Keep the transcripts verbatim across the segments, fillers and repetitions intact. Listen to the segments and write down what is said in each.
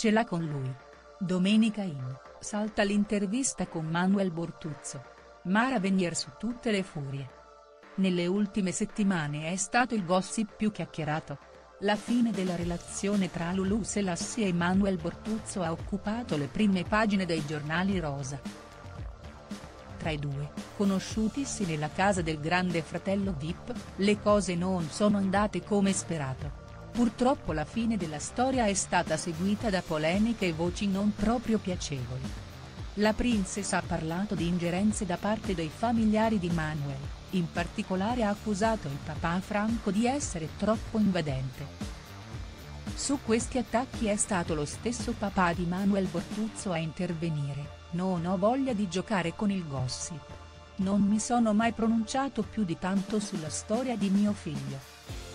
Ce l'ha con lui. Domenica in, salta l'intervista con Manuel Bortuzzo. Mara Venier su tutte le furie. Nelle ultime settimane è stato il gossip più chiacchierato. La fine della relazione tra Lulù Selassie e Manuel Bortuzzo ha occupato le prime pagine dei giornali rosa. Tra i due, conosciutisi nella casa del grande fratello V I P, le cose non sono andate come sperato. Purtroppo la fine della storia è stata seguita da polemiche e voci non proprio piacevoli. La princess ha parlato di ingerenze da parte dei familiari di Manuel, in particolare ha accusato il papà Franco di essere troppo invadente. Su questi attacchi è stato lo stesso papà di Manuel Bortuzzo a intervenire: "Non ho voglia di giocare con il gossip. Non mi sono mai pronunciato più di tanto sulla storia di mio figlio.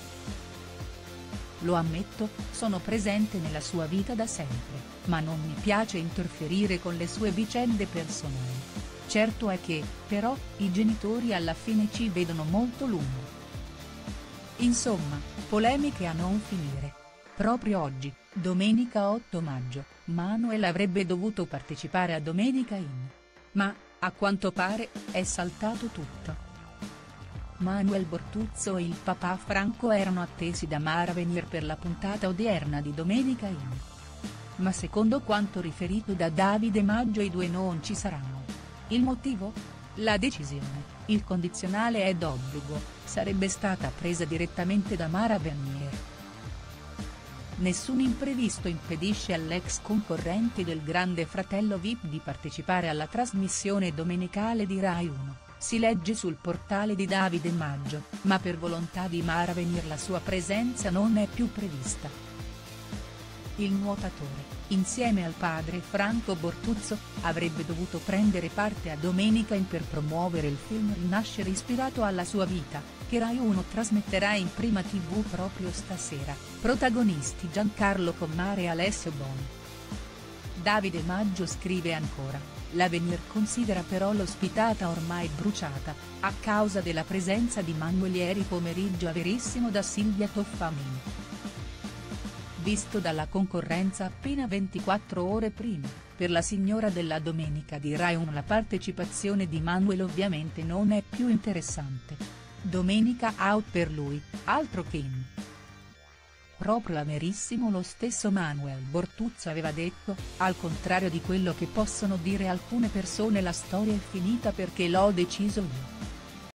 Lo ammetto, sono presente nella sua vita da sempre, ma non mi piace interferire con le sue vicende personali. Certo è che, però, i genitori alla fine ci vedono molto lungo". Insomma, polemiche a non finire. Proprio oggi, domenica otto maggio, Manuel avrebbe dovuto partecipare a Domenica in. Ma, a quanto pare, è saltato tutto. Manuel Bortuzzo e il papà Franco erano attesi da Mara Venier per la puntata odierna di Domenica in. Ma secondo quanto riferito da Davide Maggio i due non ci saranno. Il motivo? La decisione, il condizionale è d'obbligo, sarebbe stata presa direttamente da Mara Venier. Nessun imprevisto impedisce all'ex concorrente del Grande Fratello V I P di partecipare alla trasmissione domenicale di Rai uno, si legge sul portale di Davide Maggio, ma per volontà di Mara Venier la sua presenza non è più prevista. Il nuotatore, insieme al padre Franco Bortuzzo, avrebbe dovuto prendere parte a Domenica in per promuovere il film Rinascere ispirato alla sua vita, che Rai uno trasmetterà in prima tivù proprio stasera, protagonisti Giancarlo Commare e Alessio Boni. Davide Maggio scrive ancora: "La Venier considera però l'ospitata ormai bruciata, a causa della presenza di Manuel ieri pomeriggio a Verissimo da Silvia Toffanin. Visto dalla concorrenza appena ventiquattro ore prima, per la signora della Domenica di Rai uno la partecipazione di Manuel ovviamente non è più interessante. Domenica out per lui, altro che in". Proprio a Verissimo lo stesso Manuel Bortuzzo aveva detto: "Al contrario di quello che possono dire alcune persone, la storia è finita perché l'ho deciso io".